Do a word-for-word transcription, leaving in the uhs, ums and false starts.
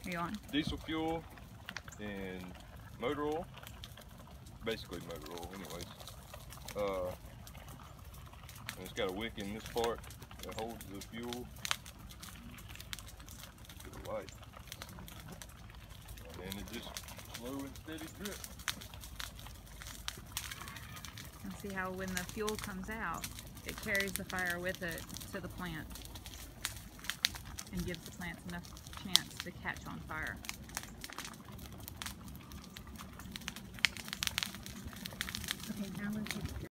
Are you on? Diesel fuel and motor oil. Basically motor oil anyways. Uh, and it's got a wick in this part that holds the fuel to the light. And then it just slow and steady drip. And see how when the fuel comes out, it carries the fire with it to the plant and gives the plants enough chance to catch on fire. Okay, now let's